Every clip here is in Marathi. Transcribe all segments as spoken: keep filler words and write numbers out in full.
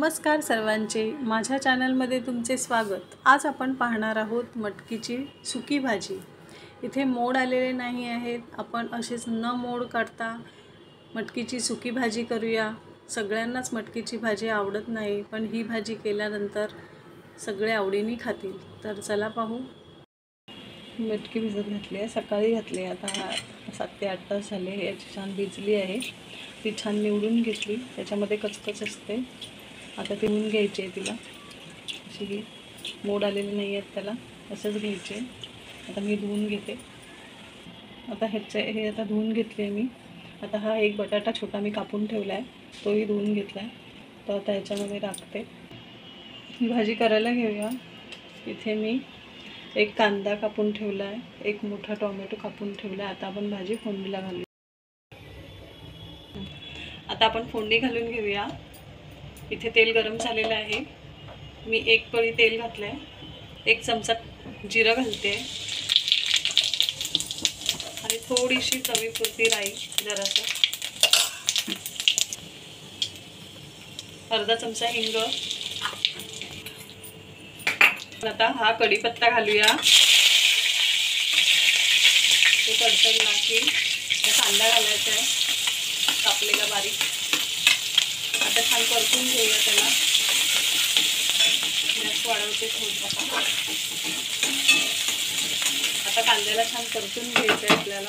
नमस्कार सर्वांचे, माझ्या चॅनलमध्ये तुमचे स्वागत। आज आपण पाहणार आहोत मटकीची सुकी भाजी। इथे मोड आलेले नाही आहेत, आपण असेच न मोड काढता मटकीची सुकी भाजी करूया। सगळ्यांनाच मटकीची भाजी आवडत नाही, पण ही भाजी केल्यानंतर सगळे आवडीने खातील। तर चला पाहू। मटकी भिजत घातली आहे, सकाळी घातली, आता सात ते आठ तास झाले। याची छान भिजली आहे, ती छान निवडून घेतली। त्याच्यामध्ये कचकच असते, आता ती धुवून घ्यायची आहे। तिला अशी मोड आलेली नाही आहेत, त्याला असंच घ्यायचे। आता मी धुवून घेते। आता ह्याचे हे आता धुवून घेतले मी। आता हा एक बटाटा छोटा मी कापून ठेवला आहे, तोही धुवून घेतला आहे। तर आता ह्याच्यामध्ये टाकते। ही भाजी करायला घेऊया। इथे मी एक कांदा कापून ठेवला आहे, एक मोठा टोमॅटो कापून ठेवला आहे। आता आपण भाजी फोडणीला घालूया। आता आपण फोडणी घालून घेऊया। इथे तेल गरम झालेलं आहे, मी एक पळी तेल घातलं आहे। एक चमचा जिरं घालते आणि थोडीशी चवीपुरती राई, जरासं अर्धा चमचा हिंग। आता हा कढीपत्ता घालूया। तो तडतडला की कांदा घालायचा आहे, कापलेला बारीक। आता छान परतून घेऊया त्याला। गॅस वाढवते थोडासा। आता कांद्याला छान परतून घ्यायचं आहे आपल्याला।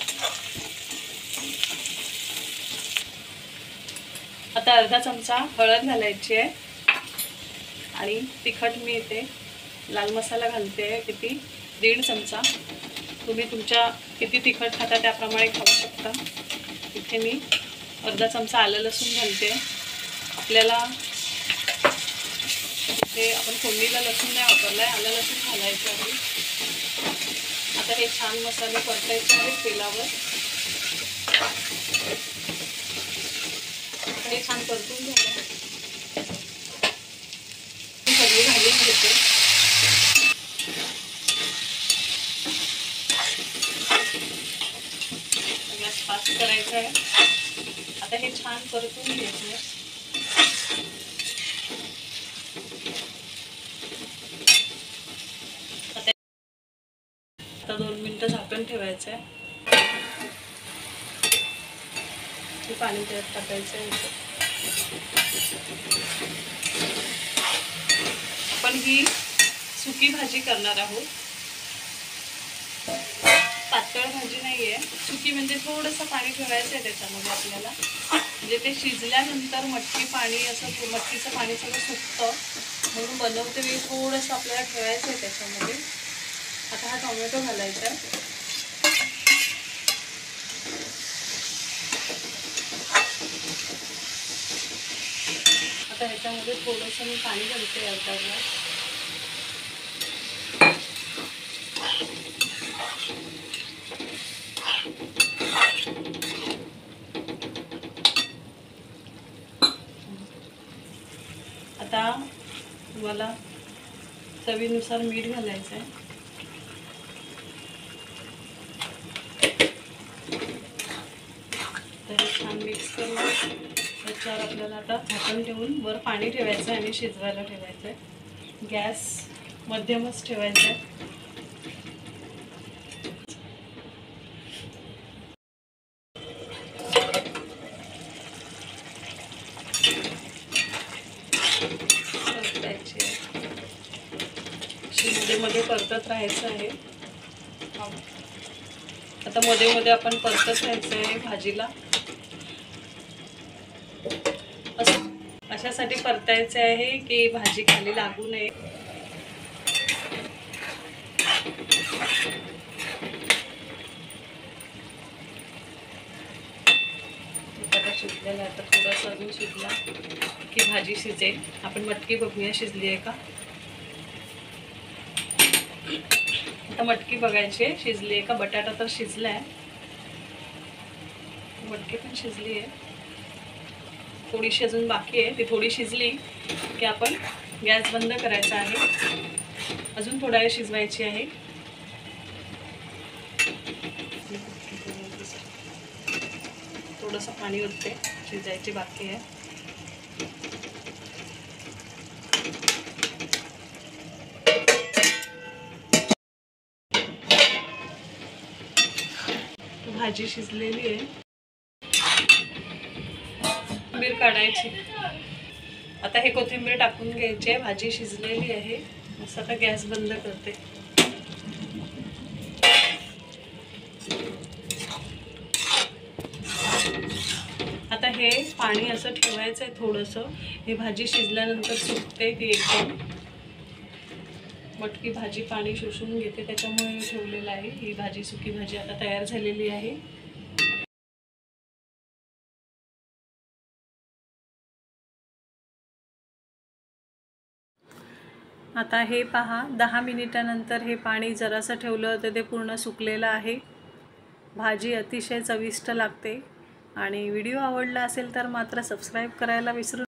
आता अर्धा चमचा हळद घालायची आहे आणि तिखट मी इथे लाल मसाला घालते आहे, किती दीड चमचा। तुम्ही तुमच्या किती तिखट खाता त्याप्रमाणे खाऊ शकता। इथे मी अर्धा चमचा आलं लसूण घालते। आपल्याला इथे आपण फोडणीला लसूण नाही वापरलाय, आलं लसूण घालायचं आहे। आता हे छान मसाले परतायचे आहेत तेलावर। हे छान परतून झालं, सगळी घालून घेते। गॅस फास्ट करायचा आहे। आता हे छान परतून घ्यायचं। आता दोन मिनिटं झाकण ठेवायचं आहे। हे पाणी त्यात टाकायचं आहे। आपण ही सुकी भाजी करणार आहोत, पातळ भाजी नाही आहे। सुकी म्हणजे थोडंसं पाणी ठेवायचं आहे त्याच्यामध्ये आपल्याला, म्हणजे ते शिजल्यानंतर मटकी पाणी असं मटकीचं पाणी सगळं सुकतं, म्हणून बनवते मी थोडंसं आपल्याला ठेवायचं आहे त्याच्यामध्ये। आता हा टोमॅटो घालायचा आहे। आता ह्याच्यामध्ये थोडंसं मी पाणी घालते, अर्धा ग्लास। आता तुम्हाला चवीनुसार मीठ घालायचं आहे। तर छान मिक्स करून त्याच्यावर आपल्याला आता झाकण ठेवून वर पाणी ठेवायचं आहे आणि शिजवायला ठेवायचं आहे। गॅस मध्यमच ठेवायचा आहे। परतायची आहे, मध्ये मध्ये परतत राहायचं आहे। आता मध्ये मध्ये आपण परतत राहायचं आहे भाजीला। असं अशासाठी परतायचे आहे की भाजी खाली लागू नये। बटाटा शिजलेला, आता थोडासा अजून शिजला की भाजी शिजेल। आपण मटकी बघूया शिजली आहे का। आता मटकी बघायची आहे शिजली आहे का। बटाटा तर शिजला आहे, मटकी पण शिजली आहे। थोडीशी अजून बाकी आहे, ती थोडी शिजली की आपण गॅस बंद करायचा आहे। अजून थोडा वेळ शिजवायची आहे। थोडंसं पाणी ओतते, शिजायची बाकी आहे। भाजी शिजलेली आहे. कोथिंबीर काढायची. आता हे कोथिंबीर टाकून घ्यायची आहे. भाजी शिजलेली आहे. मस्त आता गॅस बंद करते. आता हे पाणी असं ठेवायचं आहे थोडंसं. ही भाजी शिजल्यानंतर सुकते ती एकदम. मटकी भाजी पाणी शोषून घेते, त्याच्यामुळे ठेवलेलं आहे. ही भाजी सुकी भाजी आता तयार झालेली आहे. आता हे पहा, दहा मिनिटानंतर हे पाणी जरासं ठेवलं होतं ते पूर्ण सुकलेलं आहे. भाजी अतिशय चविष्ट लागते. आणि व्हिडिओ आवडला असेल तर मात्र सबस्क्राईब करायला विसरू